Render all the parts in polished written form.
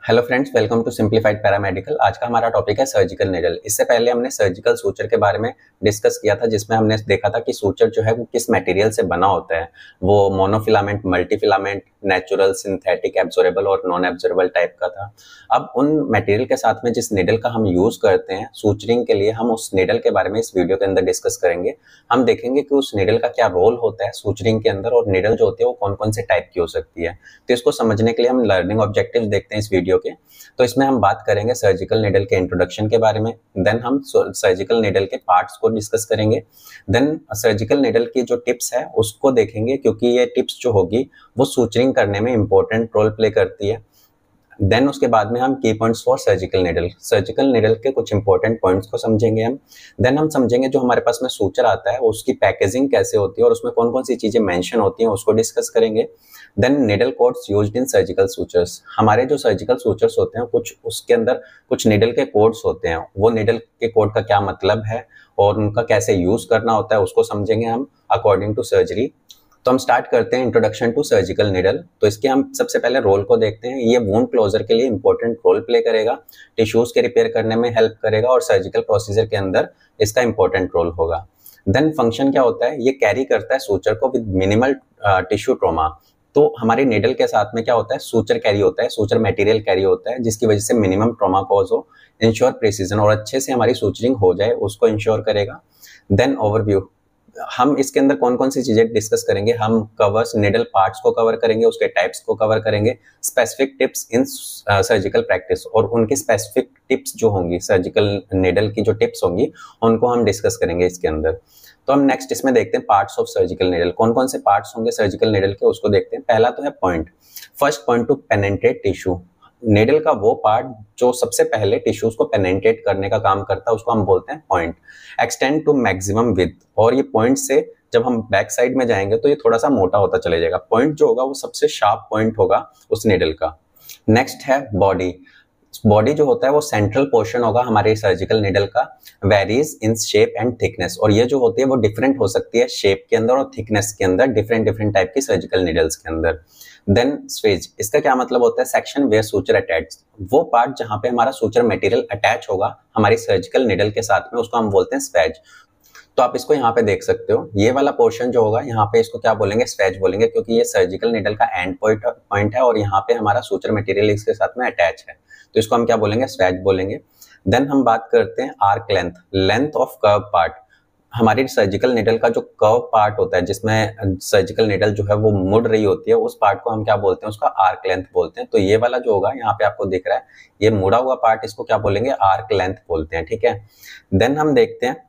Hello friends, welcome to simplified paramedical. आज का हमारा टॉपिक है सर्जिकल नीडल। इससे पहले हमने सर्जिकल सूचर के बारे में डिस्कस किया था, जिसमें हमने देखा था कि सूचर जो है वो किस मटेरियल से बना होता है। वो monofilament, multifilament, natural, synthetic, absorbable और नॉन एब्जॉर्बेबल टाइप का था। अब उन मटेरियल के साथ में जिस नीडल का हम यूज करते हैं सूचरिंग के लिए, हम उस नीडल के बारे में इस वीडियो के अंदर डिस्कस करेंगे। हम देखेंगे कि उस नीडल का क्या रोल होता है सूचरिंग के अंदर, और नीडल जो होती है वो कौन कौन से टाइप की हो सकती है। तो इसको समझने के लिए हम लर्निंग ऑब्जेक्टिव्स देखते हैं इस वीडियो के। तो इसमें हम बात करेंगे सर्जिकल नीडल के इंट्रोडक्शन के बारे में, देन हम सर्जिकल नीडल के पार्ट्स को डिस्कस करेंगे, देन सर्जिकल नीडल की जो टिप्स है उसको देखेंगे, क्योंकि ये टिप्स जो होगी वो सूचरिंग करने में इंपॉर्टेंट रोल प्ले करती है। देन उसके बाद में हम की पॉइंट्स फॉर सर्जिकल नीडल के कुछ इंपॉर्टेंट पॉइंट्स को समझेंगे हम। देन हम समझेंगे जो हमारे पास में सूचर आता है उसकी पैकेजिंग कैसे होती है और उसमें कौन कौन सी चीजें मेंशन होती हैं उसको डिस्कस करेंगे। Then needle codes used in surgical sutures. हमारे जो सर्जिकल सूचर्स होते हैं कुछ उसके अंदर कुछ नीडल के कोड्स होते हैं, वो नीडल के कोड का क्या मतलब है और उनका कैसे यूज करना होता है उसको समझेंगे हम अकॉर्डिंग टू सर्जरी। तो हम स्टार्ट करते हैं इंट्रोडक्शन टू सर्जिकल नीडल। तो इसके हम सबसे पहले रोल को देखते हैं। ये वुंड क्लोजर के लिए इंपॉर्टेंट रोल प्ले करेगा, टिश्यूज के रिपेयर करने में हेल्प करेगा और सर्जिकल प्रोसीजर के अंदर इसका इंपॉर्टेंट रोल होगा। देन फंक्शन क्या होता है, ये कैरी करता है सूचर को विद मिनिमल टिश्यू ट्रॉमा। तो हमारी नीडल के साथ में क्या होता है, सूचर कैरी होता है, सूचर मटेरियल कैरी होता है, जिसकी वजह से मिनिमम ट्रॉमा कॉज हो, इंश्योर प्रिसीजन और अच्छे से हमारी सूचरिंग हो जाए उसको इंश्योर करेगा। देन ओवरव्यू, हम इसके अंदर कौन कौन सी चीजें डिस्कस करेंगे। हम कवर्स नीडल पार्ट्स को कवर करेंगे, उसके टाइप्स को कवर करेंगे, specific tips in surgical practice और उनकी स्पेसिफिक टिप्स जो होंगी, सर्जिकल नीडल की जो टिप्स होंगी उनको हम डिस्कस करेंगे इसके अंदर। तो हम नेक्स्ट इसमें देखते हैं पार्ट्स ऑफ सर्जिकल नीडल। कौन कौन से पार्ट्स होंगे सर्जिकल नीडल के उसको देखते हैं। पहला तो है point, first point to penetrate tissue. Needle का वो पार्ट जो सबसे पहले टिश्यूज को पेनेट्रेट करने का काम करता है उसको हम बोलते हैं point. Extend to maximum width, और ये पॉइंट से जब हम बैक साइड में जाएंगे तो ये थोड़ा सा मोटा होता चले जाएगा। पॉइंट जो होगा वो सबसे शार्प पॉइंट होगा उस नीडल का। नेक्स्ट है बॉडी। बॉडी जो होता है वो सेंट्रल पोर्शन होगा हमारे सर्जिकल नीडल का, varies in shape and thickness, और ये जो होती है वो डिफरेंट हो सकती है शेप के अंदर और थिकनेस के अंदर, डिफरेंट डिफरेंट टाइप की सर्जिकल नीडल्स के अंदर। देन स्वेज, इसका क्या मतलब होता है, सेक्शन वेयर सूचर अटैच, वो पार्ट जहां पे हमारा सूचर मटेरियल अटैच होगा हमारी सर्जिकल नीडल के साथ में, उसको हम बोलते हैं स्वेज। तो आप इसको यहाँ पे देख सकते हो, ये वाला पोर्शन जो होगा यहाँ पे इसको क्या बोलेंगे, स्वेज बोलेंगे, क्योंकि ये सर्जिकल नीडल का एंड पॉइंट है और यहाँ पे हमारा सूचर मटेरियल इसके साथ में अटैच है, तो इसको हम क्या बोलेंगे, स्वेज बोलेंगे। देन हम बात करते हैं arc length, length of curve part. हमारी सर्जिकल नीडल का जो कर्व पार्ट होता है जिसमें सर्जिकल नीडल जो है वो मुड़ रही होती है, उस पार्ट को हम क्या बोलते हैं, उसका आर्क लेंथ बोलते हैं। तो ये वाला जो होगा यहाँ पे आपको दिख रहा है, ये मुड़ा हुआ पार्ट, इसको क्या बोलेंगे, आर्क लेंथ बोलते हैं, ठीक है। देन हम देखते हैं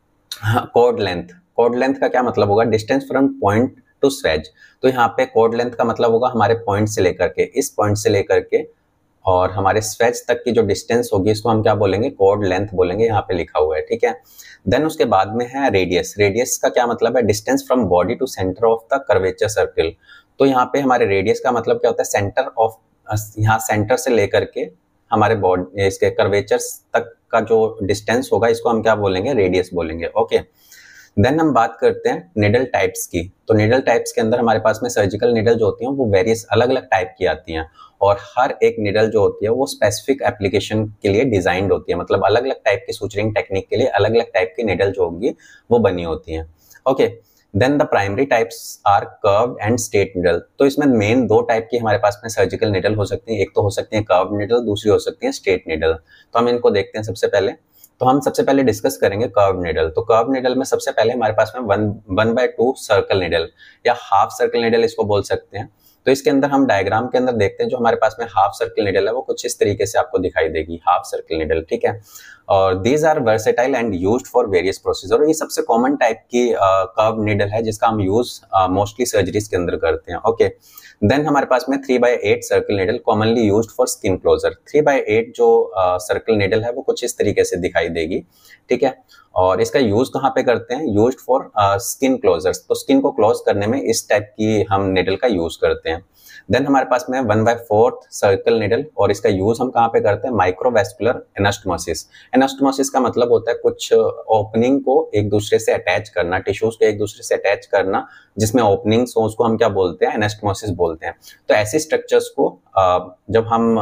कॉर्ड लेंथ। कॉर्ड लेंथ का क्या मतलब होगा, distance from point to swage. तो यहाँ पे कॉर्ड लेंथ का मतलब होगा हमारे पॉइंट से लेकर के, इस पॉइंट से लेकर के और हमारे स्वेज तक की जो डिस्टेंस होगी इसको हम क्या बोलेंगे, कॉर्ड लेंथ बोलेंगे, यहाँ पे लिखा हुआ है, ठीक है। देन उसके बाद में है रेडियस। रेडियस का क्या मतलब है, distance from body to centre of the curvature circle. तो यहाँ पे हमारे रेडियस का मतलब क्या होता है, सेंटर ऑफ, यहाँ सेंटर से लेकर के हमारे बॉडी इसके कर्वेचर्स तक का जो डिस्टेंस होगा इसको हम क्या बोलेंगे, रेडियस बोलेंगे, ओके। देन हम बात करते हैं निडल टाइप्स की। तो निडल टाइप्स के अंदर हमारे पास में सर्जिकल निडल जो होती हैं वो वेरियस अलग अलग टाइप की आती हैं, और हर एक निडल जो होती है वो स्पेसिफिक एप्लीकेशन के लिए डिजाइंड होती है, मतलब अलग अलग टाइप की सूचरिंग टेक्निक के लिए अलग अलग टाइप की निडल जो होंगी वो बनी होती हैं, okay. Then the primary types are curved and straight needle. तो इसमें मेन दो टाइप की हमारे पास में सर्जिकल निडल हो सकती है, एक तो हो सकती है कर्व्ड निडल, दूसरी हो सकती है स्ट्रेट निडल। तो हम इनको देखते हैं सबसे पहले। तो हम सबसे पहले डिस्कस करेंगे कर्व निडल। तो कर्व निडल में सबसे पहले हमारे पास में 1/2 सर्कल निडल या हाफ सर्कल निडल इसको बोल सकते हैं। तो इसके अंदर हम डायग्राम के अंदर देखते हैं जो हमारे पास में हाफ सर्कल निडल है वो कुछ इस तरीके से आपको दिखाई देगी, हाफ सर्कल निडल, ठीक है। और these are versatile and used for various procedure. और ये सबसे कॉमन टाइप की कर्व निडल है जिसका हम यूज मोस्टली सर्जरीज के अंदर करते हैं, ओके। देन हमारे पास में 3/8 circle needle commonly used for skin closure. 3/8 जो सर्कल निडल है वो कुछ इस तरीके से दिखाई देगी, ठीक है। और इसका यूज कहाँ पे करते हैं, यूज्ड फॉर स्किन क्लोजर्स। तो स्किन को क्लोज करने में इस टाइप की हम निडल का यूज करते हैं। देन हमारे पास में 1/4 सर्कल निडल, और इसका यूज हम कहाँ पे करते हैं, माइक्रोवेस्कुलर एनास्टोमोसिस। एनास्टोमोसिस का मतलब होता है कुछ ओपनिंग को एक दूसरे से अटैच करना, टिश्यूज को एक दूसरे से अटैच करना जिसमें ओपनिंग्स हो, उसको हम क्या बोलते हैं, एनास्टोमोसिस बोलते हैं। तो ऐसे स्ट्रक्चर्स को जब हम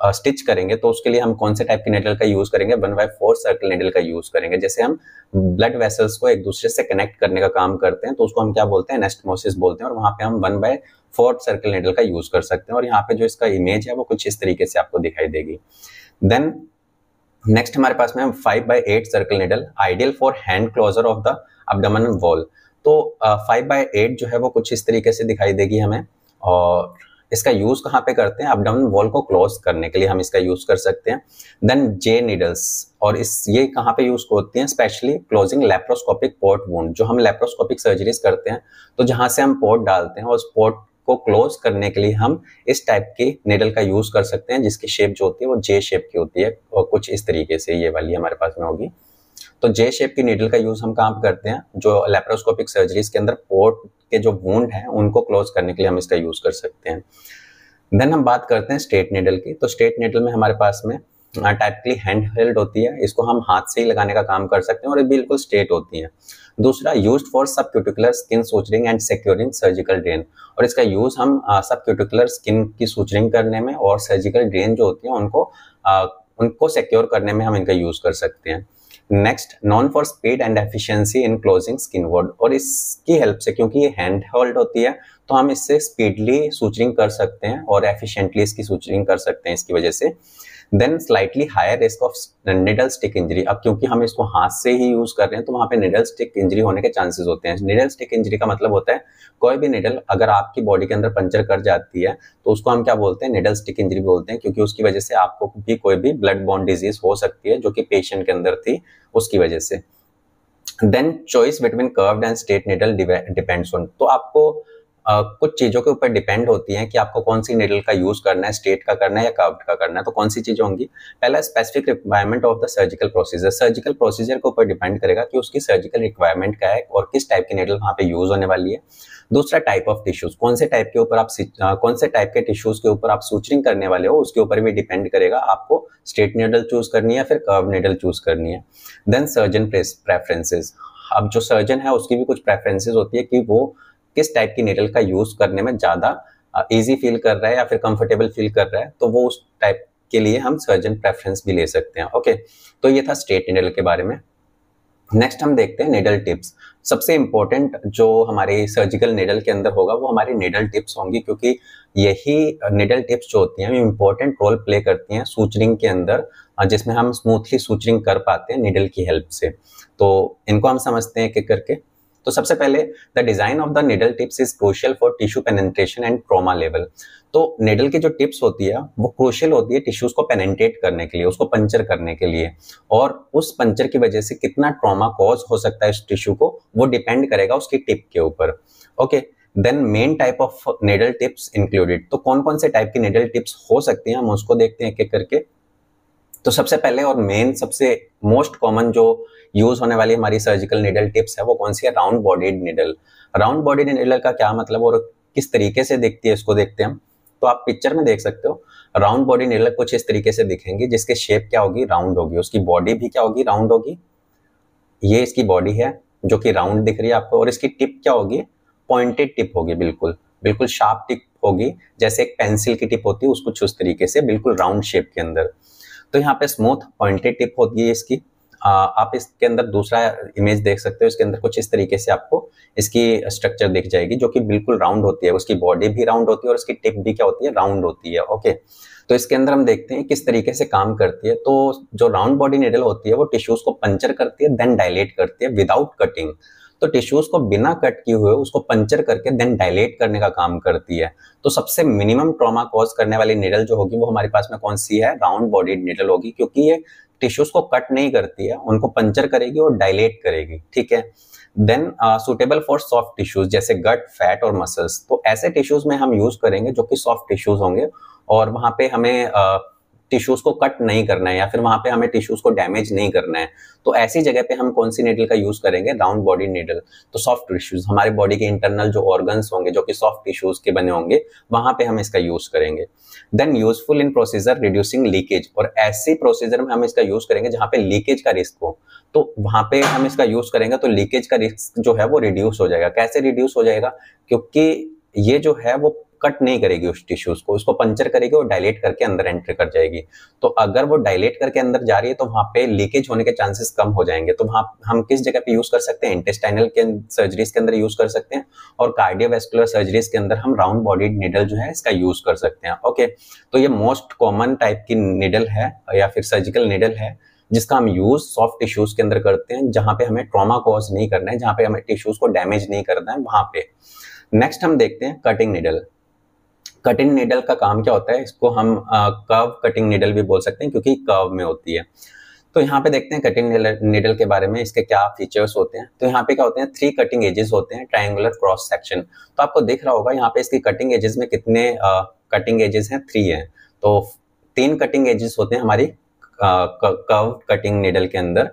स्टिच करेंगे तो उसके लिए हम कौन से टाइप की नेडल का यूज करेंगे, 1/4 सर्कल नेडल का यूज करेंगे। जैसे हम ब्लड वेसल्स को एक दूसरे से कनेक्ट करने का काम करते हैं तो उसको हम क्या बोलते हैं, एनास्टमोसिस बोलते हैं, और वहां पे हम 1/4 सर्कल नेडल का यूज कर सकते हैं। और यहाँ पे जो इसका इमेज है वो कुछ इस तरीके से आपको दिखाई देगी। देन नेक्स्ट हमारे पास में 5/8 circle needle, ideal for hand closure of the abdominal wall. तो 5/8 जो है वो कुछ इस तरीके से दिखाई देगी हमें, और इसका यूज कहाँ पे करते हैं, एब्डोमिनल वॉल को क्लोज करने के लिए हम इसका यूज कर सकते हैं। देन जे नीडल्स, और ये कहाँ पे यूज होती हैं, specially closing laparoscopic port wound. जो हम लेप्रोस्कोपिक सर्जरीज करते हैं तो जहां से हम पोर्ट डालते हैं और उस पोर्ट को क्लोज करने के लिए हम इस टाइप की नीडल का यूज कर सकते हैं, जिसकी शेप जो होती है वो जे शेप की होती है, और कुछ इस तरीके से ये वाली हमारे पास में होगी। तो जे शेप की नीडल का यूज हम कहाँ पे करते हैं, जो लेप्रोस्कोपिक सर्जरीज के अंदर पोर्ट के जो वुंड है उनको क्लोज करने के लिए हम इसका यूज कर सकते हैं। देन हम बात करते हैं स्ट्रेट नीडल की। तो स्ट्रेट नीडल में हमारे पास में टाइपली हैंड हेल्ड होती है, इसको हम हाथ से ही लगाने का काम कर सकते हैं और ये बिल्कुल स्ट्रेट होती है। दूसरा, used for subcuticular skin suturing and securing surgical drain, और इसका यूज हम सबक्यूटिकुलर स्किन की सूचरिंग करने में और सर्जिकल ड्रेन जो होती है उनको सिक्योर करने में हम इनका यूज कर सकते हैं। Next, non for speed and efficiency in closing skin wound, और इसकी हेल्प से, क्योंकि ये हैंड होल्ड होती है तो हम इससे स्पीडली सूचरिंग कर सकते हैं और एफिशिएंटली इसकी सूचरिंग कर सकते हैं इसकी वजह से। Then slightly higher risk of needle stick injury, अब क्योंकि हम इसको हाथ से ही यूज कर रहे हैं तो वहां पे निडल स्टिक इंजरी होने के चांसेस होते हैं। निडल स्टिक इंजरी का मतलब होता है कोई भी निडल अगर आपकी बॉडी के अंदर पंचर कर जाती है तो उसको हम क्या बोलते हैं, निडल स्टिक इंजरी बोलते हैं, क्योंकि उसकी वजह से आपको भी कोई भी ब्लड बॉर्न डिजीज हो सकती है जो कि पेशेंट के अंदर थी उसकी वजह से। Then choice between curved and straight needle depends on, तो आपको कुछ चीजों के ऊपर डिपेंड होती है कि आपको कौन सी निडल का यूज करना है, स्ट्रेट का करना है या कर्व्ड का करना है। तो कौन सी चीजें होंगी, पहला specific requirement of the surgical procedure, surgical procedure के ऊपर डिपेंड करेगा कि उसकी सर्जिकल रिक्वायरमेंट क्या है और किस टाइप की निडल वहां पे यूज होने वाली है। दूसरा, टाइप ऑफ टिश्यूज, कौन से टाइप के टिश्यूज के ऊपर आप सूचरिंग करने वाले हो उसके ऊपर भी डिपेंड करेगा आपको स्ट्रेट निडल चूज करनी है या फिर कर्व निडल चूज करनी है। देन सर्जन प्रेफरेंसेस, अब जो सर्जन है उसकी भी कुछ प्रेफरेंसेस होती है कि वो किस टाइप की निडल का यूज करने में ज्यादा इजी फील कर रहा है या फिर कंफर्टेबल फील कर रहा है, तो वो उस टाइप के लिए हम सर्जन प्रेफरेंस भी ले सकते हैं। ओके, तो ये था स्ट्रेट निडल के बारे में। नेक्स्ट हम देखते हैं निडल टिप्स। सबसे इंपॉर्टेंट जो हमारे सर्जिकल निडल के अंदर होगा वो हमारी निडल टिप्स होंगी, क्योंकि यही निडल टिप्स जो होती हैं इंपॉर्टेंट रोल प्ले करती हैं सूचरिंग के अंदर, जिसमें हम स्मूथली सूचरिंग कर पाते हैं निडल की हेल्प से। तो इनको हम समझते हैं एक एक करके। तो सबसे पहले, the design of the needle tips is crucial for tissue penetration and trauma level. तो निडल की जो टिप्स होती है वो क्रूशियल होती है टिश्यूज को पेनिट्रेट करने के लिए, उसको पंचर करने के लिए, और उस पंचर की वजह से कितना ट्रॉमा कॉज हो सकता है इस टिश्यू को वो डिपेंड करेगा उसकी टिप के ऊपर। Okay, then main type of needle tips included, तो कौन कौन से टाइप की निडल टिप्स हो सकती हैं हम उसको देखते हैं एक एक करके। तो सबसे पहले और मेन सबसे मोस्ट कॉमन जो यूज होने वाली हमारी सर्जिकल निडल टिप्स है वो कौन सी है, round bodied needle. Round bodied needle का क्या मतलब और किस तरीके से दिखती है इसको देखते हैं हम। तो आप पिक्चर में देख सकते हो राउंड बॉडी निडल कुछ इस तरीके से दिखेंगी, जिसके शेप क्या होगी, राउंड होगी, उसकी बॉडी भी क्या होगी, राउंड होगी। ये इसकी बॉडी है जो कि राउंड दिख रही है आपको, और इसकी टिप क्या होगी, पॉइंटेड टिप होगी, बिल्कुल बिल्कुल शार्प टिप होगी, जैसे एक पेंसिल की टिप होती है उसको उस तरीके से बिल्कुल राउंड शेप के अंदर। तो यहाँ पे स्मूथ पॉइंटेड टिप होती है इसकी। आप इसके अंदर दूसरा इमेज देख सकते हो, इसके अंदर कुछ इस तरीके से आपको इसकी स्ट्रक्चर दिख जाएगी जो कि बिल्कुल राउंड होती है, उसकी बॉडी भी राउंड होती है और उसकी टिप भी क्या होती है, राउंड होती है। ओके, तो इसके अंदर हम देखते हैं किस तरीके से काम करती है। तो जो राउंड बॉडी निडल होती है वो टिश्यूज को पंचर करती है, देन डायलेट करती है विदाउट कटिंग। तो टिश्यूज को बिना कट किए हुए उसको पंचर करके देन डायलेट करने का काम करती है। तो सबसे मिनिमम ट्रॉमा कॉज करने वाली निडल जो होगी वो हमारे पास में कौन सी है, राउंड बॉडीड निडल होगी, क्योंकि ये टिश्यूज को कट नहीं करती है, उनको पंचर करेगी और डायलेट करेगी। ठीक है, then suitable for soft tissues जैसे गट, फैट और मसल्स। तो ऐसे टिश्यूज में हम यूज करेंगे जो कि सॉफ्ट टिश्यूज होंगे और वहां पे हमें टिश्यूज को कट नहीं करना है या फिर वहां पे हमें टिश्यूज को डैमेज नहीं करना है। तो ऐसी जगह पे हम कौन सी निडल का यूज करेंगे, राउंड बॉडी निडल। तो सॉफ्ट टिश्यूज, हमारे बॉडी के इंटरनल जो ऑर्गन्स होंगे जो कि सॉफ्ट टिश्यूज के बने होंगे, वहां पे हम इसका यूज करेंगे। Then useful in procedure reducing leakage, और ऐसी प्रोसीजर में हम इसका यूज करेंगे जहां पे लीकेज का रिस्क हो, तो वहां पे हम इसका यूज करेंगे तो लीकेज का रिस्क जो है वो रिड्यूस हो जाएगा। कैसे रिड्यूस हो जाएगा, क्योंकि ये जो है वो कट नहीं करेगी उस टिश्यूज को, उसको पंचर करेगी और डायलेट करके अंदर एंटर कर जाएगी। तो अगर वो डायलेट करके अंदर जा रही है तो वहां पे लीकेज होने के चांसेस कम हो जाएंगे। तो वहां हम किस जगह पे यूज कर सकते हैं, इंटेस्टाइनल के सर्जरीज के अंदर यूज कर सकते हैं, और कार्डियोवैस्कुलर सर्जरीज के अंदर हम राउंड बॉडीड निडल जो है इसका यूज कर सकते हैं। ओके, तो ये मोस्ट कॉमन टाइप की निडल है या फिर सर्जिकल निडल है, जिसका हम यूज सॉफ्ट टिश्यूज के अंदर करते हैं, जहां पे हमें ट्रॉमा कॉज नहीं करना है, जहां पे हमें टिश्यूज को डैमेज नहीं करना है वहां पे। नेक्स्ट हम देखते हैं कटिंग निडल। कटिंग निडल का काम क्या होता है, इसको हम कर्व कटिंग निडल भी बोल सकते हैं क्योंकि कर्व में होती है। तो यहाँ पे देखते हैं कटिंग निडल के बारे में, इसके क्या फीचर्स होते हैं। तो यहाँ पे क्या होते हैं, 3 कटिंग एजेस होते हैं, ट्रायंगुलर क्रॉस सेक्शन। तो आपको दिख रहा होगा यहाँ पे इसकी कटिंग एजेस में कितने कटिंग एजेस हैं, 3 हैं। तो 3 कटिंग एजेस होते हैं हमारी कर्व कटिंग निडल के अंदर।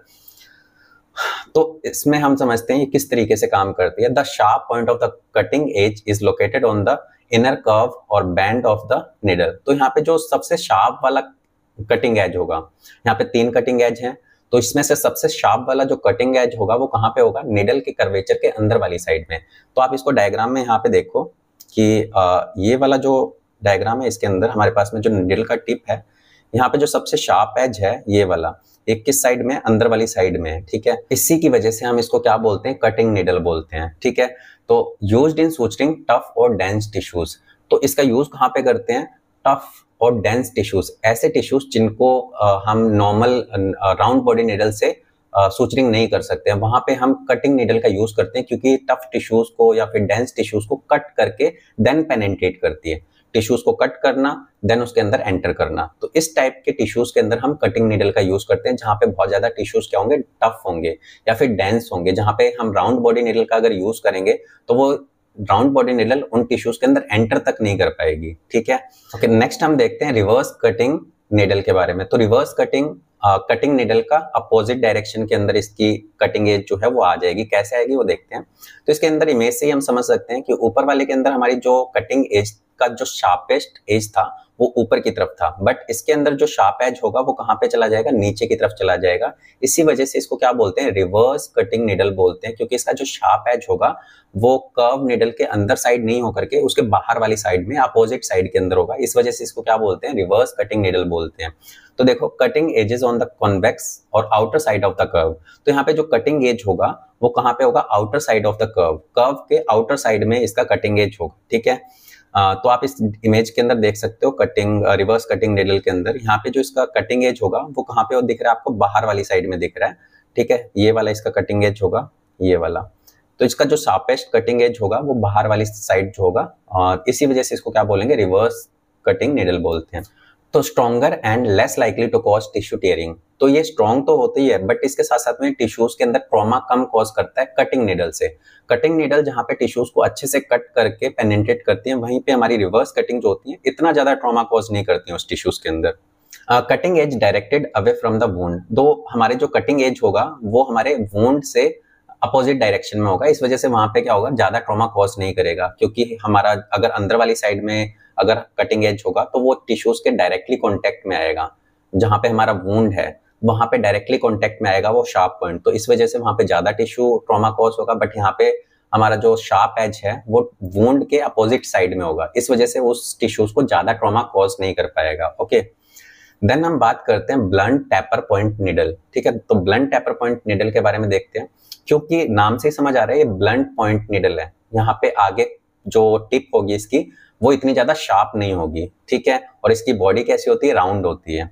तो इसमें हम समझते हैं ये किस तरीके से काम करती है। The sharp point of the cutting edge is located on the inner curve और बैंड ऑफ द निडल। तो यहाँ पे जो सबसे शार्प वाला कटिंग एज होगा, यहाँ पे 3 कटिंग एज हैं, तो इसमें से सबसे शार्प वाला जो कटिंग एज होगा वो कहाँ पे होगा, निडल के कर्वेचर के अंदर वाली साइड में। तो आप इसको डायग्राम में यहाँ पे देखो कि ये वाला जो डायग्राम है इसके अंदर हमारे पास में जो निडल का टिप है, यहाँ पे जो सबसे शार्प एज है ये वाला, एक किस साइड में, अंदर वाली साइड में है। ठीक है, इसी की वजह से हम इसको क्या बोलते हैं, कटिंग निडल बोलते हैं। ठीक है, तो यूज्ड इन सूचरिंग टफ और डेंस टिश्यूज। तो इसका यूज कहाँ पे करते हैं, टफ और डेंस टिश्यूज, ऐसे टिश्यूज जिनको हम नॉर्मल राउंड बॉडी निडल से सूचरिंग नहीं कर सकते हैं, वहां पे हम कटिंग निडल का यूज करते हैं, क्योंकि टफ टिश्यूज को या फिर डेंस टिश्यूज को कट करके देन पेनिट्रेट करती है। टिश्यूज को कट करना देन उसके अंदर एंटर करना। तो इस टाइप के टिश्यूज के अंदर हम कटिंग निडल का यूज करते हैं, जहां पे बहुत ज्यादा टिश्यूज क्या होंगे, टफ होंगे या फिर डेंस होंगे। जहां पे हम राउंड बॉडी निडल का अगर यूज करेंगे तो वो राउंड बॉडी निडल उन टिश्यूज के अंदर एंटर तक नहीं कर पाएगी। ठीक है, ओके, नेक्स्ट हम देखते हैं रिवर्स कटिंग निडल के बारे में। तो रिवर्स कटिंग कटिंग निडल का अपोजिट डायरेक्शन के अंदर इसकी कटिंग एज जो है वो आ जाएगी। कैसे आएगी वो देखते हैं। तो इसके अंदर इमेज से ही हम समझ सकते हैं कि ऊपर वाले के अंदर हमारी जो कटिंग एज का जो शार्पेस्ट एज था वो ऊपर की तरफ था, बट इसके अंदर जो शार्प एज होगा वो कहाँ पे चला जाएगा, नीचे की तरफ चला जाएगा। इसी वजह से इसको क्या बोलते हैं, रिवर्स कटिंग निडल बोलते हैं, क्योंकि इसका जो शार्प एज होगा वो कर्व निडल के अंदर साइड नहीं होकर के उसके बाहर वाली साइड में, अपोजिट साइड के अंदर होगा। इस वजह से इसको क्या बोलते हैं, रिवर्स कटिंग निडल बोलते हैं। तो देखो, cutting edges on the convex और outer side of the curve. तो यहाँ पे जो कटिंग एज होगा वो कहाँ पे होगा, outer side of the curve, curve के आउटर साइड में इसका कटिंग एज होगा। ठीक है, तो आप इस इमेज के अंदर देख सकते हो कटिंग रिवर्स कटिंग निडल के अंदर यहाँ पे जो इसका कटिंग एज होगा वो कहाँ पे दिख रहा है आपको, बाहर वाली साइड में दिख रहा है। ठीक है, ये वाला इसका कटिंग एज होगा, ये वाला। तो इसका जो शार्पेस्ट कटिंग एज होगा वो बाहर वाली साइड जो होगा, और इसी वजह से इसको क्या बोलेंगे, रिवर्स कटिंग निडल बोलते हैं। तो stronger and less likely to cause tissue tearing. तो ये स्ट्रॉन्ग तो होती है, बट इसके साथ साथ में टिश्यूज के अंदर ट्रॉमा कम कॉज करता है कटिंग निडल से। कटिंग निडल जहाँ पे टिश्यूज को अच्छे से कट करके पेनिट्रेट करती है, वहीं पे हमारी रिवर्स कटिंग जो होती है इतना ज्यादा ट्रॉमा कॉज नहीं करती है उस टिश्यूज के अंदर। Cutting edge directed away from the wound. दो हमारे जो कटिंग एज होगा वो हमारे वुंड से अपोजिट डायरेक्शन में होगा, इस वजह से वहां पे क्या होगा, ज्यादा ट्रॉमा कॉज नहीं करेगा, क्योंकि हमारा अगर अंदर वाली साइड में अगर कटिंग एज होगा तो वो टिश्यूज के डायरेक्टली कॉन्टेक्ट में आएगा, जहां पे हमारा वुंड है वहां पे डायरेक्टली कॉन्टेक्ट में आएगा वो शार्प पॉइंट। तो इस वजह से वहां पे ज्यादा टिश्यू ट्रॉमा कॉज होगा, बट यहाँ पे हमारा जो शार्प एज है वो वुंड के अपोजिट साइड में होगा, इस वजह से उस टिश्यूज को ज्यादा ट्रॉमा कॉज नहीं कर पाएगा। ओके, देन हम बात करते हैं ब्लंट टैपर पॉइंट निडल। ठीक है, तो ब्लंट टैपर पॉइंट निडल के बारे में देखते हैं, क्योंकि नाम से ही समझ आ रहा है ये ब्लंट पॉइंट निडल है। यहाँ पे आगे जो टिप होगी इसकी वो इतनी ज्यादा शार्प नहीं होगी। ठीक है, और इसकी बॉडी कैसी होती है, राउंड होती है।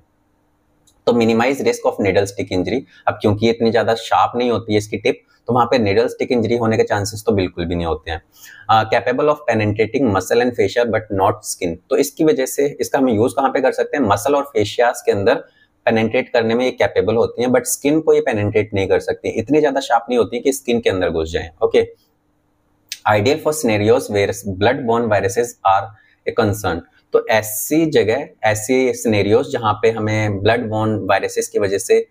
तो minimize risk of needle stick injury. अब क्योंकि इतनी ज्यादा शार्प नहीं होती है इसकी टिप, तो वहां पे निडल स्टिक इंजरी होने के चांसेस तो बिल्कुल भी नहीं होते हैं। Capable of penetrating muscle and fascia but not skin. तो इसकी वजह से इसका हम यूज कहाँ पे कर सकते हैं, मसल और फेशियास के अंदर पेनिट्रेट करने में ये कैपेबल होती हैं, बट स्किन को ये पेनिट्रेट नहीं कर सकती, इतनी ज्यादा शार्प नहीं होती कि स्किन के अंदर घुस जाए। Okay, ideal for scenarios where blood borne viruses are a concern. तो ऐसी जगह, ऐसी सिनेरियोज जहां पे हमें ब्लड बोर्न वायरसेस की वजह से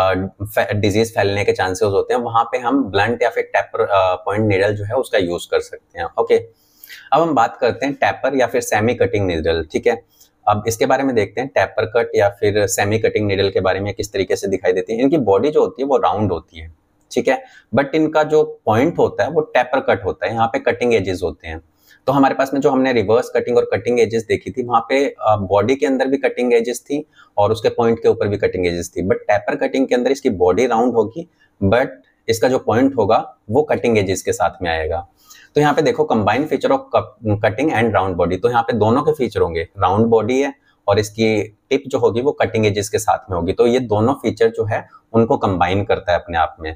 डिजीज फैलने के चांसेस होते हैं, वहां पे हम ब्लंट या फिर टैपर पॉइंट निडल जो है उसका यूज कर सकते हैं। ओके, अब हम बात करते हैं टैपर या फिर सेमी कटिंग निडल। ठीक है, अब इसके बारे में देखते हैं टैपर कट या फिर सेमी कटिंग निडल के बारे में किस तरीके से दिखाई देती है। इनकी बॉडी जो होती है वो राउंड होती है, ठीक है, बट इनका जो पॉइंट होता है वो टैपर कट होता है, यहाँ पे कटिंग एजेस होते हैं। तो हमारे पास में जो हमने रिवर्स कटिंग और कटिंग एजेस देखी थी, वहां पे बॉडी के अंदर भी कटिंग एजेस थी और उसके पॉइंट के ऊपर भी कटिंग एजेस थी। बट टैपर कटिंग के अंदर इसकी बॉडी राउंड होगी, बट इसका जो पॉइंट होगा वो कटिंग एजेस के साथ में आएगा। तो यहाँ पे देखो combined feature of cutting and round body, तो यहाँ पे दोनों के फीचर होंगे, राउंड बॉडी है और इसकी टिप जो होगी वो कटिंग एजेस के साथ में होगी। तो ये दोनों फीचर जो है उनको कंबाइन करता है अपने आप में।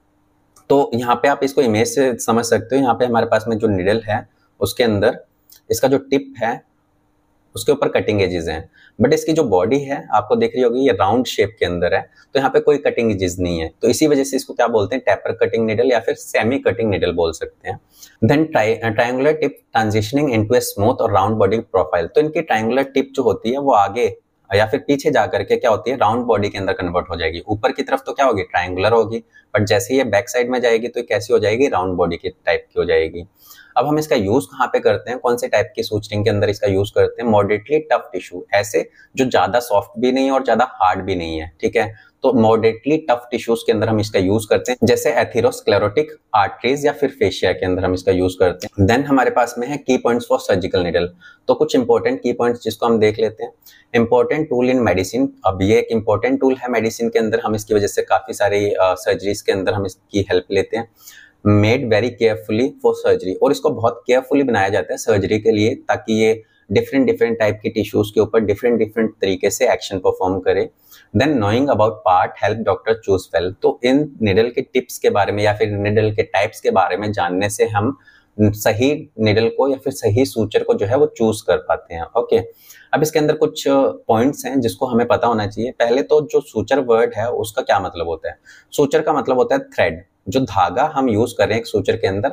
तो यहाँ पे आप इसको इमेज से समझ सकते हो। यहाँ पे हमारे पास में जो निडल है उसके अंदर इसका जो टिप है उसके ऊपर कटिंग एजेस हैं, बट इसकी जो बॉडी है आपको देख रही होगी ये राउंड शेप के अंदर है, तो यहाँ पे कोई कटिंग एजेस नहीं है। तो इसी वजह से इसको क्या बोलते हैं, टैपर कटिंग निडल या फिर सेमी कटिंग निडल बोल सकते हैं। Then triangular tip transitioning into a smooth और राउंड बॉडी प्रोफाइल, तो इनकी ट्रायंगुलर टिप जो होती है वो आगे या फिर पीछे जा करके क्या होती है, राउंड बॉडी के अंदर कन्वर्ट हो जाएगी। ऊपर की तरफ तो क्या होगी, ट्रायंगुलर होगी, बट जैसे ये बैक साइड में जाएगी तो कैसी हो जाएगी, राउंड बॉडी की टाइप की हो जाएगी। अब हम इसका यूज कहाँ पे करते हैं, कौन से टाइप की सूचरिंग के अंदर इसका यूज करते हैं, मॉडरेटली टफ टिश्यू, ऐसे जो ज्यादा सॉफ्ट भी नहीं है और ज्यादा हार्ड भी नहीं है, ठीक है। तो मॉडरेटली टफ टिश्यूज के अंदर हम इसका यूज करते हैं, जैसे एथेरोस्क्लेरोटिक आर्टरीज या फिर फेशिया के अंदर हम इसका यूज करते हैं। देन हमारे पास में है की पॉइंट्स फॉर सर्जिकल निडल, तो कुछ इंपॉर्टेंट की पॉइंट्स जिसको हम देख लेते हैं। इंपॉर्टेंट टूल इन मेडिसिन, अब ये एक इंपॉर्टेंट टूल है मेडिसिन के अंदर, हम इसकी वजह से काफी सारी सर्जरीज के अंदर हम इसकी हेल्प लेते हैं। Made very carefully for surgery, और इसको बहुत केयरफुली बनाया जाता है सर्जरी के लिए, ताकि ये डिफरेंट टाइप की टिश्यूज के ऊपर डिफरेंट तरीके से एक्शन परफॉर्म करे। Then knowing about part help doctor choose well, तो इन निडल के टिप्स के बारे में या फिर निडल के टाइप्स के बारे में जानने से हम सही निडल को या फिर सही सूचर को जो है वो चूज कर पाते हैं। ओके, अब इसके अंदर कुछ पॉइंट्स हैं जिसको हमें पता होना चाहिए। पहले तो जो सूचर वर्ड है उसका क्या मतलब होता है। सूचर का मतलब होता है थ्रेड, जो धागा हम यूज कर रहे हैं एक सूचर के अंदर,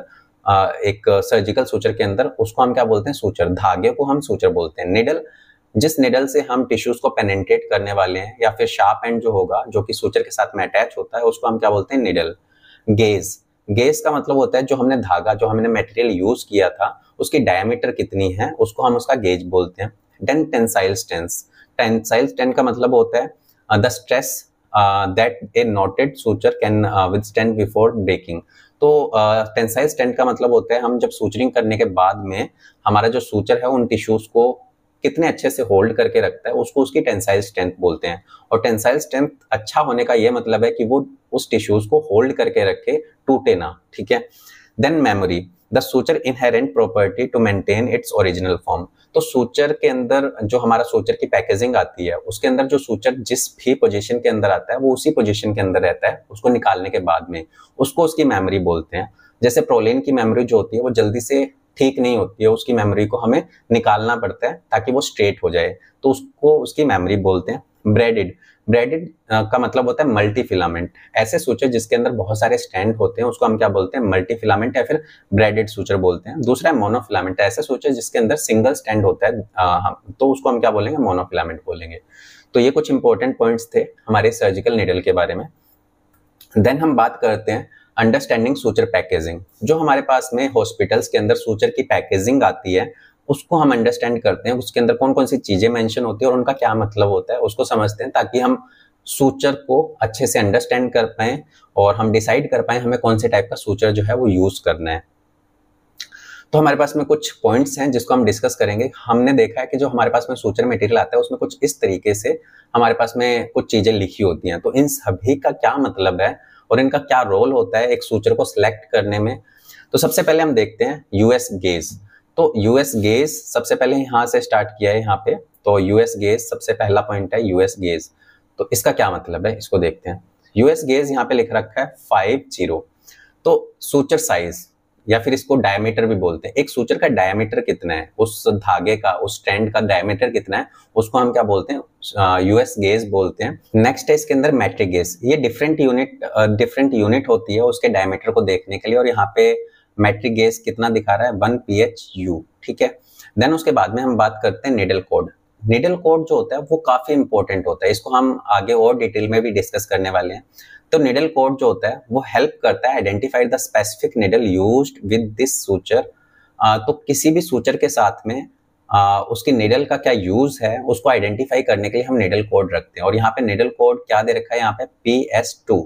एक सर्जिकल सूचर के अंदर, उसको हम क्या बोलते हैं, सूचर। धागे को हम सूचर बोलते हैं। निडल, जिस निडल से हम टिश्यूज को पेनिट्रेट करने वाले हैं, या फिर शार्प एंड जो होगा जो कि सूचर के साथ में अटैच होता है, उसको हम क्या बोलते हैं, निडल। गेज, गेज का मतलब होता है जो हमने धागा, जो हमने मटेरियल यूज किया था उसकी डायमीटर कितनी है, उसको हम उसका गेज बोलते हैं। Then tensile strength, tensile strength का मतलब होता है the stress that a knotted suture can withstand before breaking. तो टेंसाइल स्ट्रेंथ का मतलब होता है हम जब सूचरिंग करने के बाद में हमारा जो सूचर है उन टिश्यूज को कितने अच्छे से होल्ड करके रखता है, उसको उसकी टेंसाइल स्ट्रेंथ बोलते हैं। और टेंसाइल स्ट्रेंथ अच्छा होने का ये मतलब है कि वो उस टिश्यूज को होल्ड करके रखे, टूटे ना, ठीक है। Then memory, the suture inherent property to maintain its original form, तो सूचर के अंदर जो हमारा सूचर की पैकेजिंग आती है उसके अंदर जो सूचर जिस भी पोजीशन के अंदर आता है वो उसी पोजीशन के अंदर रहता है, उसको निकालने के बाद में उसको उसकी मेमोरी बोलते हैं। जैसे प्रोलिन की मेमोरी जो होती है वो जल्दी से ठीक नहीं होती है, उसकी मेमोरी को हमें निकालना पड़ता है ताकि वो स्ट्रेट हो जाए, तो उसको उसकी मेमोरी बोलते हैं। ब्रेडेड, ब्रेडेड का मतलब होता है मल्टी फिलामेंट, ऐसे सूचर जिसके अंदर बहुत सारे स्ट्रैंड होते हैं उसको हम क्या बोलते हैं, मल्टी फिलामेंट या फिर ब्रेडेड सूचर बोलते हैं। दूसरा है मोनोफिलामेंट, ऐसे सूचर जिसके अंदर सिंगल स्ट्रैंड होता है, तो उसको हम क्या बोलेंगे, मोनोफिलामेंट बोलेंगे। तो ये कुछ इंपॉर्टेंट पॉइंट्स थे हमारे सर्जिकल नीडल के बारे में। देन हम बात करते हैं अंडरस्टैंडिंग सूचर पैकेजिंग, जो हमारे पास में हॉस्पिटल्स के अंदर सूचर की पैकेजिंग आती है उसको हम अंडरस्टैंड करते हैं, उसके अंदर कौन कौन सी चीजें मेंशन होती है और उनका क्या मतलब होता है उसको समझते हैं, ताकि हम सूचर को अच्छे से अंडरस्टैंड कर पाए और हम डिसाइड कर पाए हमें कौन से टाइप का सूचर जो है वो यूज करना है। तो हमारे पास में कुछ पॉइंट्स हैं जिसको हम डिस्कस करेंगे। हमने देखा है कि जो हमारे पास में सूचर मटेरियल आता है उसमें कुछ इस तरीके से हमारे पास में कुछ चीजें लिखी होती हैं, तो इन सभी का क्या मतलब है और इनका क्या रोल होता है एक सूचर को सिलेक्ट करने में। तो सबसे पहले हम देखते हैं यूएस गेज। तो यूएस गेज सबसे पहले यहाँ से स्टार्ट किया है यहाँ पे, तो यूएस गेज सबसे पहला पॉइंट है यूएस गेज। तो इसका क्या मतलब है इसको देखते हैं। यूएस गेज यहाँ पे लिख रखा है 50। तो सूचर साइज या फिर इसको डायमीटर भी बोलते हैं, एक सूचर का डायमीटर कितना है, उस धागे का, उस स्ट्रैंड का डायमीटर कितना है, उसको हम क्या बोलते हैं, यूएस गेज बोलते हैं। नेक्स्ट है इसके अंदर मैट्रिक गेज, ये डिफरेंट यूनिट होती है उसके डायमीटर को देखने के लिए, और यहाँ पे मैट्रिक गेज कितना दिखा रहा है, 1 PHU, ठीक है। देन उसके बाद में हम बात करते हैं निडल कोड। निडल कोड जो होता है वो काफी इंपॉर्टेंट होता है, इसको हम आगे और डिटेल में भी डिस्कस करने वाले हैं। तो निडल कोड जो होता है वो हेल्प करता है identify the specific needle used with this suture. तो किसी भी सूचर के साथ में उसकी निडल का क्या यूज है उसको आइडेंटिफाई करने के लिए हम निडल कोड रखते हैं। और यहाँ पे निडल कोड क्या दे रखा है, यहाँ पे PS2,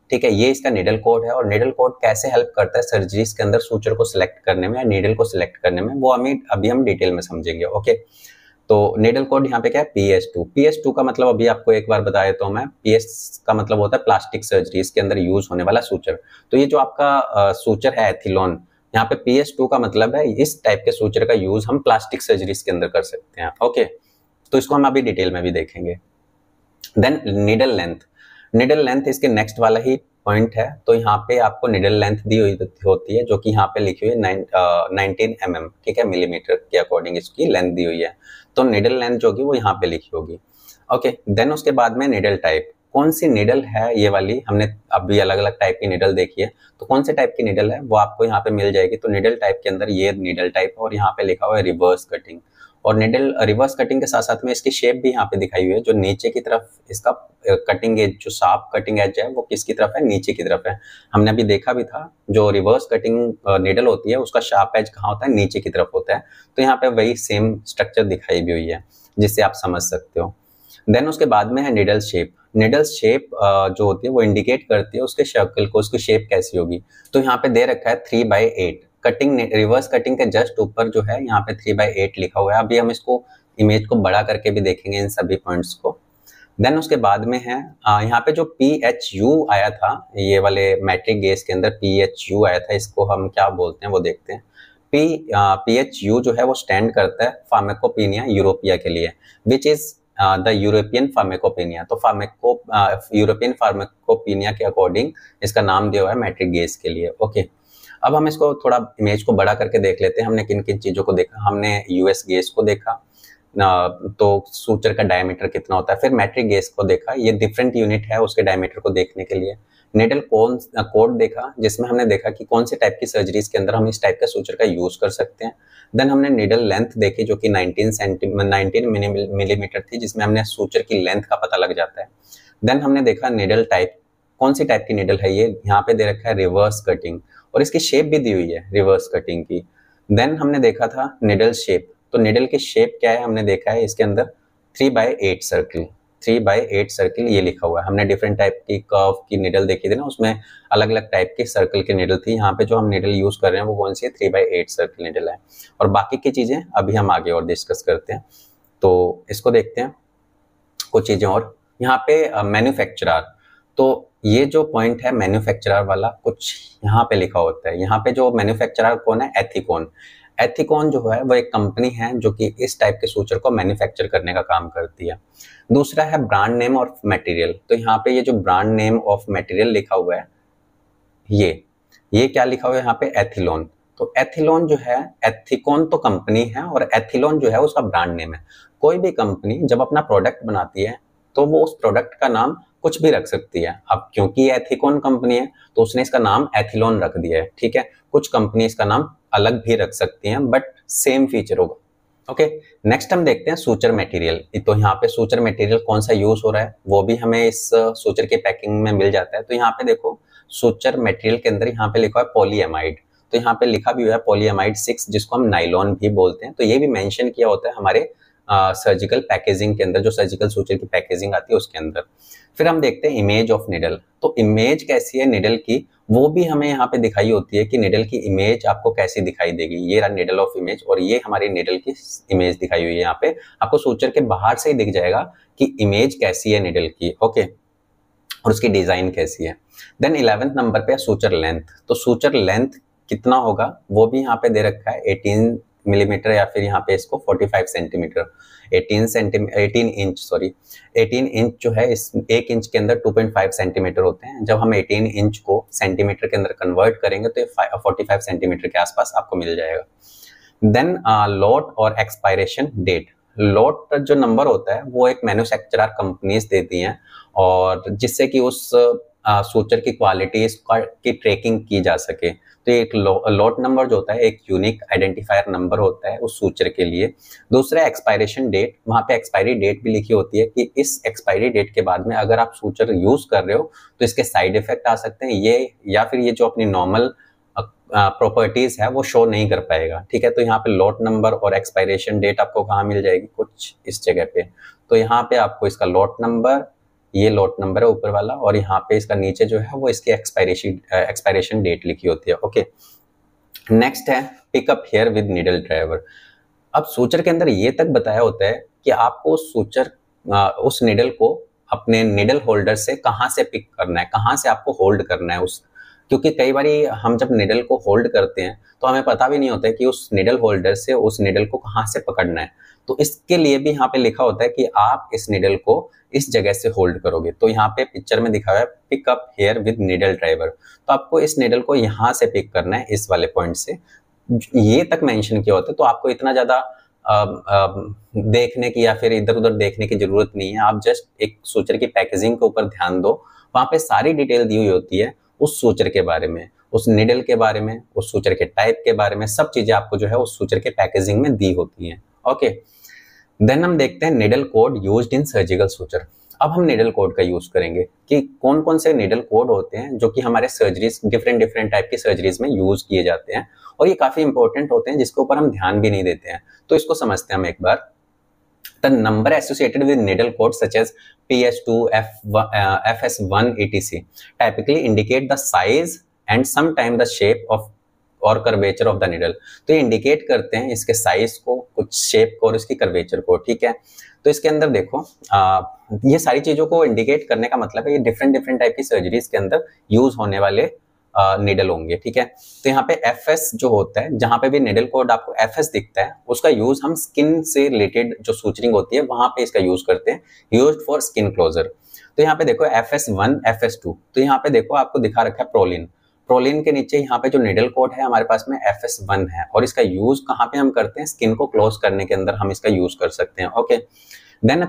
ठीक है, ये इसका नीडल कोड है। और नीडल कोड कैसे हेल्प करता है सर्जरीज के अंदर सूचर को सिलेक्ट करने में या नीडल को सिलेक्ट करने में, वो अभी हम डिटेल में समझेंगे। ओके, तो नीडल कोड यहाँ पे क्या है, PS2। PS2 का मतलब अभी आपको एक बार बता देता हूँ मैं। PS का मतलब होता है प्लास्टिक सर्जरी, इसके अंदर यूज होने वाला सूचर। तो ये जो आपका सूचर है एथिलॉन, यहाँ पे PS2 का मतलब है इस टाइप के सूचर का यूज हम प्लास्टिक सर्जरीज के अंदर कर सकते हैं। ओके, तो इसको हम अभी डिटेल में भी देखेंगे। Then needle length, needle length इसके नेक्स्ट वाला ही पॉइंट है। तो यहाँ पे आपको नीडल लेंथ दी हुई होती है जो कि यहाँ पे लिखी हुई है 19 mm, ठीक है, मिलीमीटर के अकॉर्डिंग इसकी लेंथ दी हुई है। तो नीडल लेंथ जो होगी वो यहाँ पे लिखी होगी। ओके, देन उसके बाद में नीडल टाइप, कौन सी नीडल है ये वाली, हमने अभी अलग अलग टाइप की नीडल देखी है, तो कौन से टाइप की नीडल है वो आपको यहाँ पे मिल जाएगी। तो नीडल टाइप के अंदर ये नीडल टाइप है और यहाँ पे लिखा हुआ है रिवर्स कटिंग। और नीडल रिवर्स कटिंग के साथ साथ में इसकी शेप भी यहाँ पे दिखाई हुई है, जो नीचे की तरफ इसका कटिंग एज, जो शार्प कटिंग एज है वो किसकी तरफ है, नीचे की तरफ है। हमने अभी देखा भी था जो रिवर्स कटिंग नीडल होती है उसका शार्प एज कहाँ होता है, नीचे की तरफ होता है। तो यहाँ पे वही सेम स्ट्रक्चर दिखाई भी हुई है जिससे आप समझ सकते हो। देन उसके बाद में है नीडल शेप। नीडल शेप जो होती है वो इंडिकेट करती है उसके सर्कल को, उसकी शेप कैसी होगी। तो यहाँ पे दे रखा है 3/8। कटिंग, रिवर्स कटिंग के जस्ट ऊपर जो है यहाँ पे 3/8 लिखा हुआ है। अभी हम इसको इमेज को बड़ा करके भी देखेंगे इन सभी पॉइंट्स को। देन उसके बाद में है यहाँ पे जो PHU आया था, ये वाले मैट्रिक गेज के अंदर PHU आया था, इसको हम क्या बोलते हैं वो देखते हैं। PHU जो है वो स्टैंड करता है फार्माकोपिनिया यूरोपिया के लिए, which is the European pharmacopoeia. तो यूरोपियन फार्माकोपिनिया के अकॉर्डिंग इसका नाम दिया हुआ है मैट्रिक गेज के लिए। ओके, अब हम इसको थोड़ा इमेज को बड़ा करके देख लेते हैं। हमने किन किन चीजों को देखा, हमने US गेज को देखा, तो सूचर का डायमीटर कितना होता है, फिर मैट्रिक गेज को देखा, ये डिफरेंट यूनिट है उसके डायमीटर को देखने के लिए। नीडल कोड देखा जिसमें हमने देखा कि कौन से टाइप की सर्जरीज के अंदर हम इस टाइप का सूचर का यूज कर सकते हैं। देन हमने नीडल लेंथ देखी जो कि 19 मिलीमीटर थी, जिसमें हमने सूचर की लेंथ का पता लग जाता है। देन हमने देखा नीडल टाइप, कौन सी टाइप की नीडल है ये, यहाँ पे दे रखा है रिवर्स कटिंग और इसकी शेप भी दी हुई है रिवर्स कटिंग की। देन हमने देखा था नीडल शेप, तो नीडल की शेप क्या है हमने देखा है इसके अंदर 3/8 सर्किल, 3/8 सर्किल ये लिखा हुआ है। हमने डिफरेंट टाइप की कर्व की नीडल देखी थी ना, उसमें अलग अलग टाइप की सर्कल की नीडल थी। यहाँ पे जो हम नीडल यूज कर रहे हैं वो कौन सी है, 3/8 सर्किल नीडल है। और बाकी की चीजें अभी हम आगे और डिस्कस करते हैं। तो इसको देखते हैं कुछ चीजें और। यहाँ पे मैन्युफैक्चरर, तो ये जो पॉइंट है मैन्युफैक्चरर वाला कुछ यहाँ पे लिखा होता है। यहाँ पे जो मैन्युफैक्चरर कौन है, एथिकॉन। एथिकॉन जो है वो एक कंपनी है जो कि इस टाइप के सूचर को मैन्युफैक्चर करने का काम करती है। दूसरा है ब्रांड नेम ऑफ मटेरियल। तो यहाँ पे ये जो ब्रांड नेम ऑफ मटेरियल लिखा हुआ है, ये क्या लिखा हुआ है यहाँ पे, एथिलॉन। तो एथिलॉन जो है, एथिकॉन तो कंपनी है और एथिलॉन जो है उसका ब्रांड नेम है। कोई भी कंपनी जब अपना प्रोडक्ट बनाती है तो वो उस प्रोडक्ट का नाम कुछ भी रख सकती है। अब क्योंकि एथिकॉन कंपनी है तो उसने इसका नाम एथिलॉन रख दिया है, ठीक है। कुछ कंपनी इसका नाम अलग भी रख सकती हैं बट सेम फीचर होगा। ओके, नेक्स्ट हम देखते हैं सूचर मटेरियल। तो यहाँ पे सूचर मटेरियल कौन सा यूज हो रहा है वो भी हमें इस सूचर के पैकिंग में मिल जाता है। तो यहाँ पे देखो सूचर मटेरियल के अंदर यहाँ पे लिखा है पॉलीएमाइड। तो यहाँ पे लिखा भी हुआ है पॉलीएमाइड 6, जिसको हम नाइलॉन भी बोलते हैं। तो ये भी मेंशन किया होता है हमारे सर्जिकल पैकेजिंग के अंदर, जो सर्जिकल सूचर की पैकेजिंग आती है उसके अंदर। फिर हम देखते हैं इमेज ऑफ निडल। तो इमेज कैसी है निडल की वो भी हमें यहाँ पे दिखाई होती है कि निडल की इमेज आपको कैसी दिखाई देगी। ये रहा निडल ऑफ इमेज और ये हमारी निडल की इमेज दिखाई हुई है। यहाँ पे आपको सूचर के बाहर से ही दिख जाएगा कि इमेज कैसी है निडल की, ओके, और उसकी डिजाइन कैसी है। देन 11th नंबर पे सूचर लेंथ। तो सूचर लेंथ कितना होगा वो भी यहाँ पे दे रखा है 18 मिलीमीटर या फिर यहाँ पे इसको 45 सेंटीमीटर, 18 इंच जो है, इस 1 इंच के अंदर 2.5 सेंटीमीटर होते हैं। जब हम 18 इंच को सेंटीमीटर के अंदर कन्वर्ट करेंगे तो 45 सेंटीमीटर के आसपास आपको मिल जाएगा। देन लॉट और एक्सपायरेशन डेट। लॉट जो नंबर होता है वो एक मैन्युफैक्चरर कंपनीज देती हैं और जिससे कि उस सूचर की क्वालिटी की ट्रैकिंग की जा सके। तो एक लॉट नंबर जो होता है एक यूनिक आइडेंटिफायर नंबर होता है उस सूचर के लिए। दूसरा एक्सपायरेशन डेट, वहाँ पे एक्सपायरी डेट भी लिखी होती है कि इस एक्सपायरी डेट के बाद में अगर आप सूचर यूज कर रहे हो तो इसके साइड इफेक्ट आ सकते हैं, ये या फिर ये जो अपनी नॉर्मल प्रॉपर्टीज है वो शो नहीं कर पाएगा, ठीक है। तो यहाँ पे लॉट नंबर और एक्सपायरेशन डेट आपको कहाँ मिल जाएगी, कुछ इस जगह पे। तो यहाँ पे आपको इसका लॉट नंबर ये लॉट नंबर है ऊपर वाला, और यहाँ पे इसका नीचे जो है वो इसकी एक्सपायरेशन डेट लिखी होती है। ओके, नेक्स्ट है pick up hair with needle driver. अब सूचर के अंदर ये तक बताया होता है कि आपको सूचर उस नीडल को अपने नीडल होल्डर से कहाँ से पिक करना है, कहाँ से आपको होल्ड करना है उस, क्योंकि कई बारी हम जब नीडल को होल्ड करते हैं तो हमें पता भी नहीं होता है कि उस नीडल होल्डर से उस नीडल को कहाँ से पकड़ना है। तो इसके लिए भी यहाँ पे लिखा होता है कि आप इस नीडल को इस जगह से होल्ड करोगे। तो यहाँ पे पिक्चर में दिखा हुआ है pick up hair with needle driver, तो आपको इस नीडल को यहाँ से पिक करना है, इस वाले पॉइंट से। ये तक मेंशन किया होता है, तो आपको इतना ज्यादा देखने की या फिर इधर उधर देखने की जरूरत नहीं है। आप जस्ट एक सूचर की पैकेजिंग के ऊपर ध्यान दो, वहां पे सारी डिटेल दी हुई होती है उस सूचर के बारे में, उस निडल के बारे में, उस सूचर के टाइप के बारे में, सब चीजें आपको जो है उस सूचर के पैकेजिंग में दी होती हैं। ओके, देन हम देखते हैं needle code used in surgical suture. अब हम निडल कोड का यूज करेंगे कि कौन कौन से निडल कोड होते हैं जो कि हमारे सर्जरीज, डिफरेंट टाइप की सर्जरीज में यूज किए जाते हैं, और ये काफी इंपॉर्टेंट होते हैं जिसके ऊपर हम ध्यान भी नहीं देते हैं। तो इसको समझते हैं हम एक बार। The number associated with needle codes such as PS2, FS1, etc. typically indicate the size and sometimes the shape of और कर्वेचर ऑफ द निडल। तो ये इंडिकेट करते हैं इसके साइज को, कुछ शेप को और इसकी कर्वेचर को। ठीक है, तो इसके अंदर देखो ये सारी चीजों को इंडिकेट करने का मतलब है ये डिफरेंट टाइप की सर्जरीज के अंदर यूज होने वाले निडल होंगे। ठीक है, तो यहाँ पे एफएस जो होता है, जहां पे भी निडल कोड आपको एफएस दिखता है, उसका यूज हम स्किन से रिलेटेड जो सूचरिंग होती है वहां पे इसका यूज करते हैं, यूज्ड फॉर स्किन क्लोजर। तो यहाँ पे देखो FS1, FS2, तो यहाँ पे देखो आपको दिखा रखा है प्रोलिन। प्रोलिन के नीचे यहाँ पे जो निडल कोड है हमारे पास में FS1 है, और इसका यूज कहाँ पे हम करते हैं, स्किन को क्लोज करने के अंदर हम इसका यूज कर सकते हैं। ओके, देन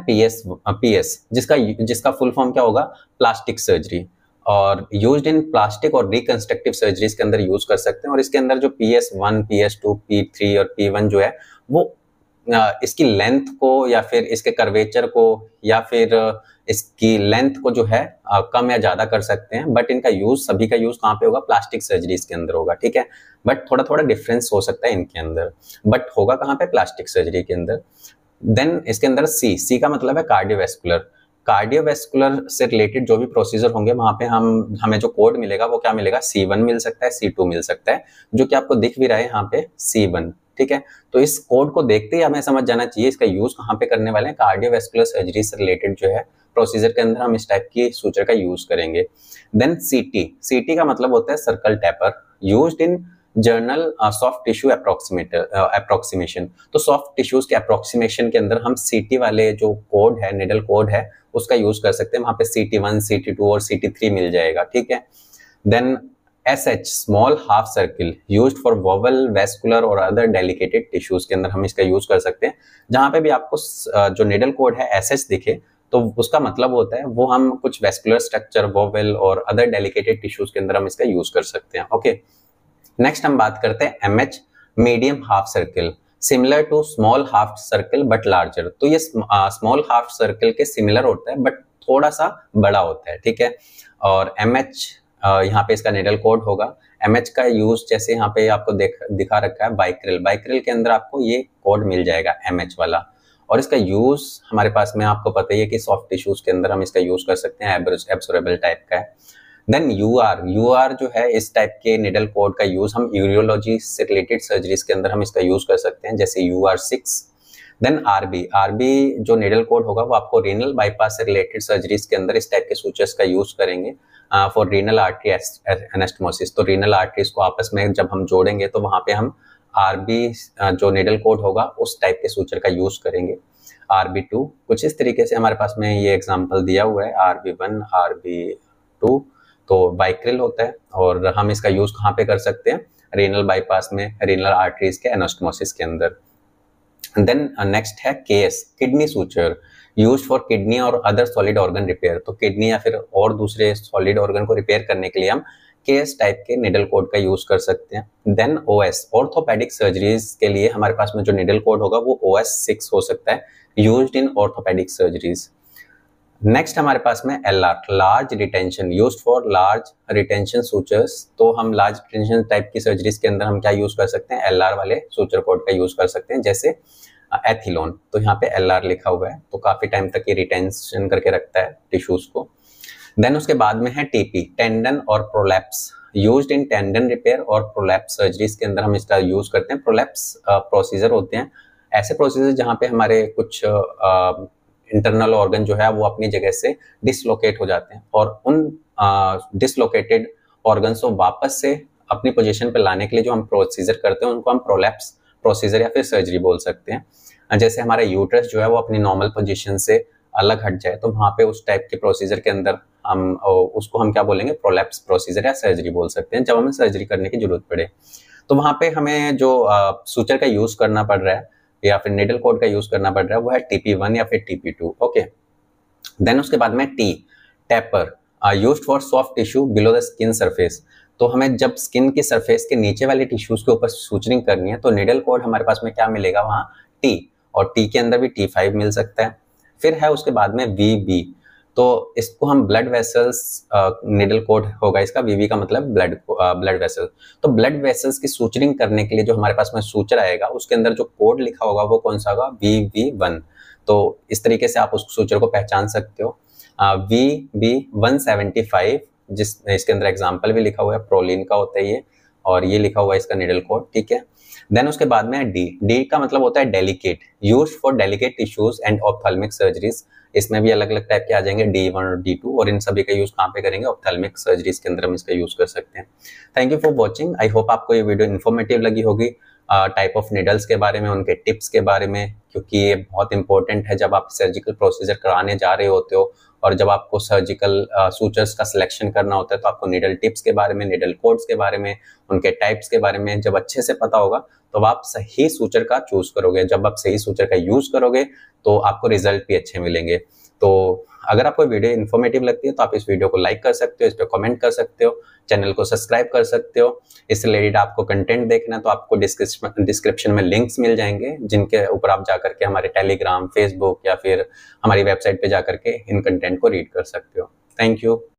PS जिसका फुल फॉर्म क्या होगा, प्लास्टिक सर्जरी, और यूज्ड इन प्लास्टिक और रिकंस्ट्रक्टिव सर्जरीज के अंदर यूज कर सकते हैं। और इसके अंदर जो PS1, PS2, P3 और P1 जो है वो इसकी लेंथ को या फिर इसके कर्वेचर को या फिर इसकी लेंथ को जो है कम या ज्यादा कर सकते हैं, बट इनका यूज, सभी का यूज कहाँ पे होगा, प्लास्टिक सर्जरीज के अंदर होगा। ठीक है, बट थोड़ा डिफरेंस हो सकता है इनके अंदर, बट होगा कहाँ पे, प्लास्टिक सर्जरी के अंदर। देन इसके अंदर सी का मतलब है कार्डियोवैस्कुलर। कार्डियोवैस्कुलर से रिलेटेड जो भी प्रोसीजर होंगे वहां पे हमें जो कोड मिलेगा वो क्या मिलेगा, C1 मिल सकता है, C2 मिल सकता है, जो कि आपको दिख भी रहा है यहाँ पे C1। ठीक है, तो इस कोड को देखते ही हमें समझ जाना चाहिए इसका यूज कहाँ पे करने वाले हैं। कार्डियोवैस्कुलर सर्जरी से रिलेटेड जो है प्रोसीजर के अंदर हम इस टाइप की सूचर का यूज करेंगे। देन CT का मतलब होता है circle taper, used in general soft tissue approximation. तो सॉफ्ट टिश्यूज के अप्रोक्सीमेशन के अंदर हम CT वाले जो कोड है, निडल कोड है, उसका यूज कर सकते हैं। वहां पे CT1, CT2 और CT3 मिल जाएगा। ठीक है, देन SH small half circle, used for bowel, vascular और अदर डेलिकेटेड टिश्यूज के अंदर हम इसका यूज कर सकते हैं। जहां पे भी आपको जो निडल कोड है SH दिखे तो उसका मतलब होता है वो हम कुछ वेस्कुलर स्ट्रक्चर, वोवल और अदर डेलिकेटेड टिश्यूज के अंदर हम इसका यूज कर सकते हैं। ओके, नेक्स्ट हम बात करते हैं MH medium half circle, similar to small half circle but larger. तो ये स्मॉल हाफ सर्किल के सिमिलर होता है बट थोड़ा सा बड़ा होता है। ठीक है, और MH यहाँ पे इसका निडल कोड होगा। MH का यूज जैसे यहाँ पे आपको दिखा रखा है बाइक्रिल के अंदर आपको ये कोड मिल जाएगा MH वाला, और इसका यूज हमारे पास में आपको पता ही है कि सॉफ्ट टिश्यूज के अंदर हम इसका यूज कर सकते हैं, एब्सोर्बेबल टाइप का है। देन UR जो है, इस टाइप के निडल कोड का यूज हम यूरियोलॉजी से रिलेटेड सर्जरीज के अंदर हम इसका यूज कर सकते हैं, जैसे UR6। देन RB जो निडल कोड होगा वो आपको रीनल बाईपास से रिलेटेड सर्जरीज के अंदर इस टाइप के सूचर्स का यूज करेंगे फॉर रीनल आर्टरी एनास्टमोसिस। तो रीनल आर्टरीज को आपस में जब हम जोड़ेंगे तो वहां पे हम RB जो निडल कोड होगा उस टाइप के सूचर का यूज करेंगे। RB2 कुछ इस तरीके से हमारे पास में ये एग्जाम्पल दिया हुआ है, RB1, RB2 तो बाइक्रिल होता है, और हम इसका यूज कहाँ पे कर सकते हैं, रीनल बाईपास में, रीनल आर्टरीज के एनास्टमोसिस के अंदर। देन नेक्स्ट है KS kidney suture, used for kidney और अदर सॉलिड ऑर्गन रिपेयर। तो किडनी या फिर और दूसरे सॉलिड ऑर्गन को रिपेयर करने के लिए हम KS टाइप के निडल कोड का यूज कर सकते हैं। देन OS ऑर्थोपेडिक सर्जरीज के लिए हमारे पास में जो निडल कोड होगा वो OS6 हो सकता है, used in orthopedic surgeries. Next हमारे पास में LR large retention, used for large retention sutures. तो हम लार्ज रिटेंशन टाइप की सर्जरीज के अंदर हम क्या यूज कर सकते हैं, LR वाले सूचर कोड का यूज कर सकते हैं, जैसे एथिलोन, तो यहाँ पे LR लिखा हुआ है, तो काफी टाइम तक ये रिटेंशन करके रखता है टिश्यूज को। देन उसके बाद में है TP, टेंडन और prolapse, used in tendon repair और प्रोलैप्स सर्जरीज के अंदर हम इसका यूज करते हैं। प्रोलैप्स प्रोसीजर होते हैं ऐसे प्रोसीजर जहाँ पे हमारे कुछ इंटरनल ऑर्गन जो है वो अपनी जगह से डिसलोकेट हो जाते हैं, और उन डिसलोकेटेड ऑर्गन्स को वापस से अपनी पोजीशन पे लाने के लिए जो हम प्रोसीजर करते हैं उनको हम प्रोलैप्स प्रोसीजर या फिर सर्जरी बोल सकते हैं। जैसे हमारा यूट्रस जो है वो अपनी नॉर्मल पोजीशन से अलग हट जाए, तो वहाँ पे उस टाइप के प्रोसीजर के अंदर हम उसको हम क्या बोलेंगे, प्रोलैप्स प्रोसीजर या सर्जरी बोल सकते हैं, जब हमें सर्जरी करने की जरूरत पड़े। तो वहाँ पे हमें जो सूचर का यूज करना पड़ रहा है या फिर निडल कोड का यूज करना पड़ रहा है वो है TP1 या फिर TP2। ओके, देन उसके बाद में T, taper, used for soft tissue below the skin surface. तो हमें जब स्किन की सरफेस के नीचे वाले टिश्यूज के ऊपर सूचरिंग करनी है तो निडल कोड हमारे पास में क्या मिलेगा, वहाँ T, और T के अंदर भी T5 मिल सकता है। फिर है उसके बाद में VB, तो इसको हम ब्लड वेसल्स, निडल कोड होगा इसका, VB का मतलब ब्लड वेसल। तो ब्लड वेसल्स की सूचरिंग करने के लिए जो हमारे पास में सूचर आएगा उसके अंदर जो कोड लिखा होगा वो कौन सा होगा, VV1। तो इस तरीके से आप उस सूचर को पहचान सकते हो। VB175, जिस इसके अंदर एग्जाम्पल भी लिखा हुआ है, प्रोलिन का होता है ये, और ये लिखा हुआ है इसका निडल कोड, ठीक है। देन उसके बाद में D का मतलब होता है delicate, used for delicate tissues and ophthalmic surgeries. इसमें भी अलग अलग टाइप के आ जाएंगे, D1 और D2, और इन सभी का यूज कहाँ पे करेंगे, ऑप्थेल्मिक सर्जरीज के अंदर हम इसका यूज कर सकते हैं। Thank you for watching, I hope आपको ये वीडियो इन्फॉर्मेटिव लगी होगी, टाइप ऑफ निडल्स के बारे में, उनके टिप्स के बारे में, क्योंकि ये बहुत इंपॉर्टेंट है जब आप सर्जिकल प्रोसीजर कराने जा रहे होते हो और जब आपको सर्जिकल सूचर्स का सिलेक्शन करना होता है तो आपको निडल टिप्स के बारे में, निडल कोड्स के बारे में, उनके टाइप्स के बारे में जब अच्छे से पता होगा तो आप सही सूचर का चूज करोगे। जब आप सही सूचर का यूज करोगे तो आपको रिजल्ट भी अच्छे मिलेंगे। तो अगर आपको वीडियो इन्फॉर्मेटिव लगती है तो आप इस वीडियो को लाइक कर सकते हो, इस पर कमेंट कर सकते हो, चैनल को सब्सक्राइब कर सकते हो। इससे रिलेटेड आपको कंटेंट देखना है तो आपको डिस्क्रिप्शन में लिंक्स मिल जाएंगे, जिनके ऊपर आप जाकर के हमारे टेलीग्राम, फेसबुक या फिर हमारी वेबसाइट पे जाकर के इन कंटेंट को रीड कर सकते हो। Thank you.